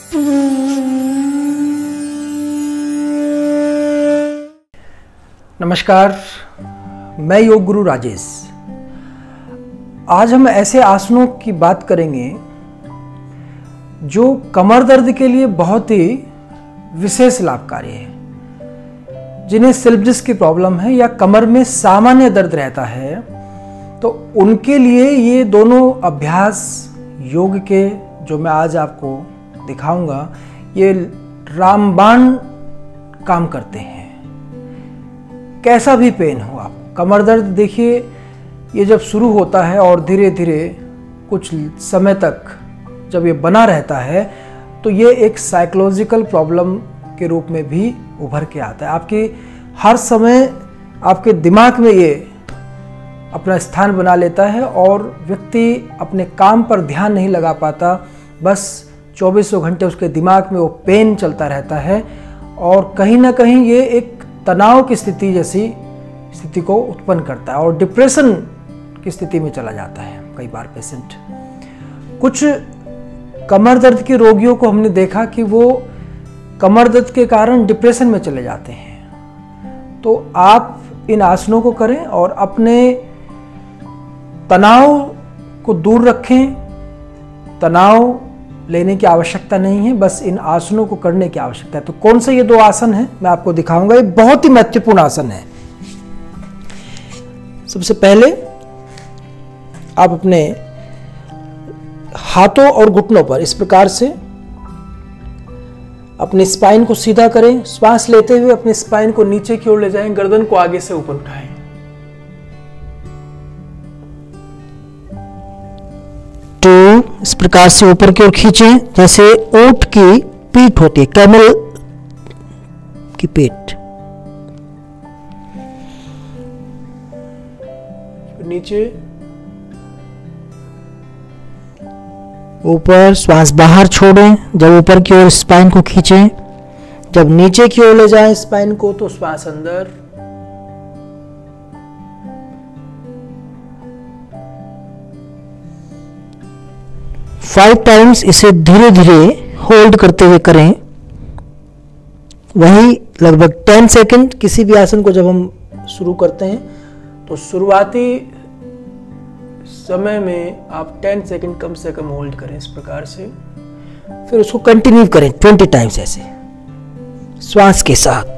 नमस्कार, मैं योग गुरु राजेश। आज हम ऐसे आसनों की बात करेंगे जो कमर दर्द के लिए बहुत ही विशेष लाभकारी है। जिन्हें स्लिप डिस्क की प्रॉब्लम है या कमर में सामान्य दर्द रहता है, तो उनके लिए ये दोनों अभ्यास योग के जो मैं आज आपको दिखाऊंगा, ये रामबाण काम करते हैं। कैसा भी पेन हो, आप कमर दर्द देखिए, ये जब शुरू होता है और धीरे धीरे कुछ समय तक जब ये बना रहता है, तो ये एक साइकोलॉजिकल प्रॉब्लम के रूप में भी उभर के आता है। आपकी हर समय आपके दिमाग में ये अपना स्थान बना लेता है और व्यक्ति अपने काम पर ध्यान नहीं लगा पाता। बस 24 घंटे उसके दिमाग में वो पेन चलता रहता है और कहीं ना कहीं ये एक तनाव की स्थिति जैसी स्थिति को उत्पन्न करता है और डिप्रेशन की स्थिति में चला जाता है कई बार पेशेंट। कुछ कमर दर्द के रोगियों को हमने देखा कि वो कमर दर्द के कारण डिप्रेशन में चले जाते हैं। तो आप इन आसनों को करें और अपने तनाव को दूर रखें। तनाव लेने की आवश्यकता नहीं है, बस इन आसनों को करने की आवश्यकता है। तो कौन से ये दो आसन हैं मैं आपको दिखाऊंगा। ये बहुत ही महत्वपूर्ण आसन है। सबसे पहले आप अपने हाथों और घुटनों पर इस प्रकार से अपने स्पाइन को सीधा करें। श्वास लेते हुए अपने स्पाइन को नीचे की ओर ले जाएं, गर्दन को आगे से ऊपर उठाएं। इस प्रकार से ऊपर की ओर खींचें जैसे ऊंट की पीठ होती है, कैमल की पीठ। नीचे ऊपर, श्वास बाहर छोड़ें। जब ऊपर की ओर स्पाइन को खींचें, जब नीचे की ओर ले जाएं स्पाइन को, तो श्वास अंदर। फाइव टाइम्स इसे धीरे धीरे होल्ड करते हुए करें। वही लगभग 10 सेकंड। किसी भी आसन को जब हम शुरू करते हैं तो शुरुआती समय में आप 10 सेकंड कम से कम होल्ड करें इस प्रकार से। फिर उसको कंटिन्यू करें 20 टाइम्स ऐसे श्वास के साथ।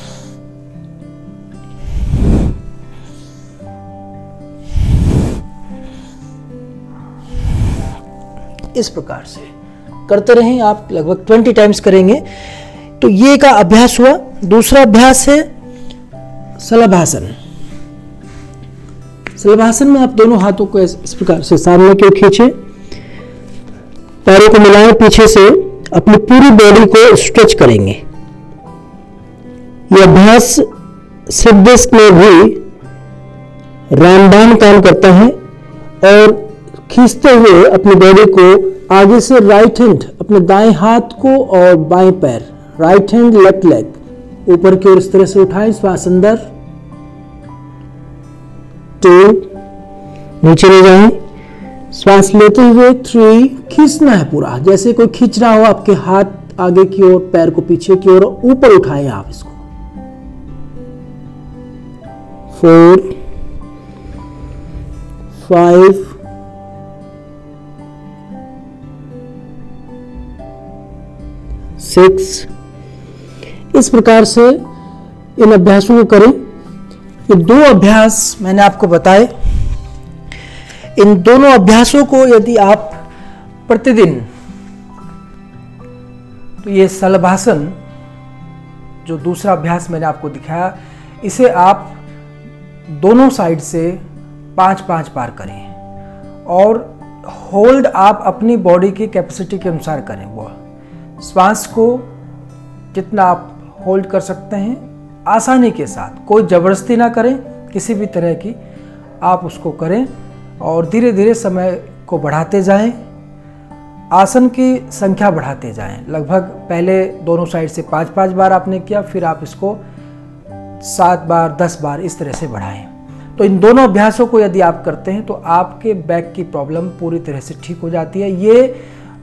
इस प्रकार से करते रहें आप, लगभग 20 टाइम्स करेंगे। तो ये का अभ्यास हुआ। दूसरा अभ्यास है शलभासन। शलभासन में आप दोनों हाथों को इस प्रकार से सामने की ओर खींचें, पैरों को मिलाएं, पीछे से अपनी पूरी बॉडी को स्ट्रेच करेंगे। यह अभ्यास स्लिप डिस्क में भी रामबाण काम करता है और खींचते हुए अपनी बॉडी को आगे से राइट हैंड, अपने दाएं हाथ को और बाएं पैर, राइट हैंड लेफ्ट लेग ऊपर की ओर इस तरह से उठाएं। श्वास अंदर, 2, नीचे ले जाएं। श्वास लेते हुए 3, खींचना है पूरा, जैसे कोई खींच रहा हो। आपके हाथ आगे की ओर, पैर को पीछे की ओर, ऊपर उठाएं आप इसको। 4, 5, 6। इस प्रकार से इन अभ्यासों को करें। ये दो अभ्यास मैंने आपको बताए। इन दोनों अभ्यासों को यदि आप प्रतिदिन, तो ये शलभासन जो दूसरा अभ्यास मैंने आपको दिखाया, इसे आप दोनों साइड से 5-5 बार करें और होल्ड आप अपनी बॉडी की कैपेसिटी के अनुसार करें। वो श्वास को जितना आप होल्ड कर सकते हैं आसानी के साथ, कोई जबरदस्ती ना करें किसी भी तरह की, आप उसको करें और धीरे धीरे समय को बढ़ाते जाएं। आसन की संख्या बढ़ाते जाएं। लगभग पहले दोनों साइड से 5-5 बार आपने किया, फिर आप इसको 7 बार 10 बार इस तरह से बढ़ाएं। तो इन दोनों अभ्यासों को यदि आप करते हैं तो आपके बैक की प्रॉब्लम पूरी तरह से ठीक हो जाती है। ये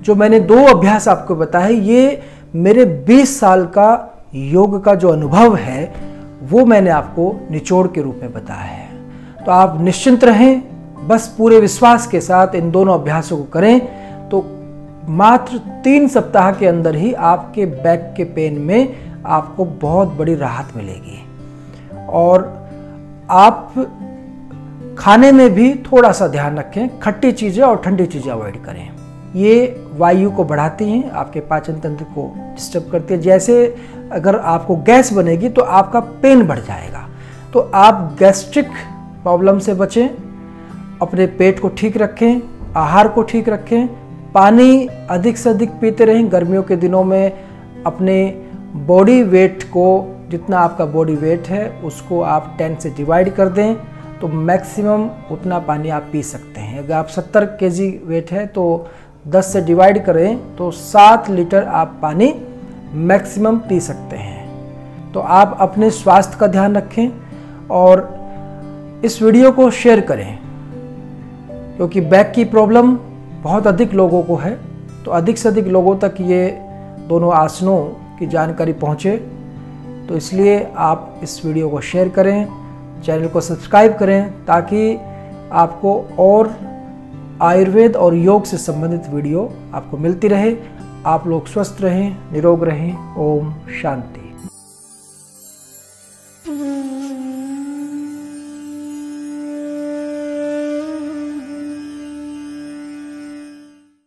जो मैंने 2 अभ्यास आपको बताए, ये मेरे 20 साल का योग का जो अनुभव है वो मैंने आपको निचोड़ के रूप में बताया है। तो आप निश्चिंत रहें, बस पूरे विश्वास के साथ इन दोनों अभ्यासों को करें तो मात्र 3 सप्ताह के अंदर ही आपके बैक के पेन में आपको बहुत बड़ी राहत मिलेगी। और आप खाने में भी थोड़ा सा ध्यान रखें, खट्टी चीज़ें और ठंडी चीज़ें अवॉइड करें। ये वायु को बढ़ाती हैं, आपके पाचन तंत्र को डिस्टर्ब करती है। जैसे अगर आपको गैस बनेगी तो आपका पेन बढ़ जाएगा। तो आप गैस्ट्रिक प्रॉब्लम से बचें, अपने पेट को ठीक रखें, आहार को ठीक रखें, पानी अधिक से अधिक पीते रहें। गर्मियों के दिनों में अपने बॉडी वेट को, जितना आपका बॉडी वेट है उसको आप 10 से डिवाइड कर दें तो मैक्सिमम उतना पानी आप पी सकते हैं। अगर आप 70 केजी वेट है तो 10 से डिवाइड करें तो 7 लीटर आप पानी मैक्सिमम पी सकते हैं। तो आप अपने स्वास्थ्य का ध्यान रखें और इस वीडियो को शेयर करें, क्योंकि बैक की प्रॉब्लम बहुत अधिक लोगों को है। तो अधिक से अधिक लोगों तक ये दोनों आसनों की जानकारी पहुँचे, तो इसलिए आप इस वीडियो को शेयर करें, चैनल को सब्सक्राइब करें ताकि आपको और आयुर्वेद और योग से संबंधित वीडियो आपको मिलती रहे। आप लोग स्वस्थ रहें, निरोग रहें। ओम शांति।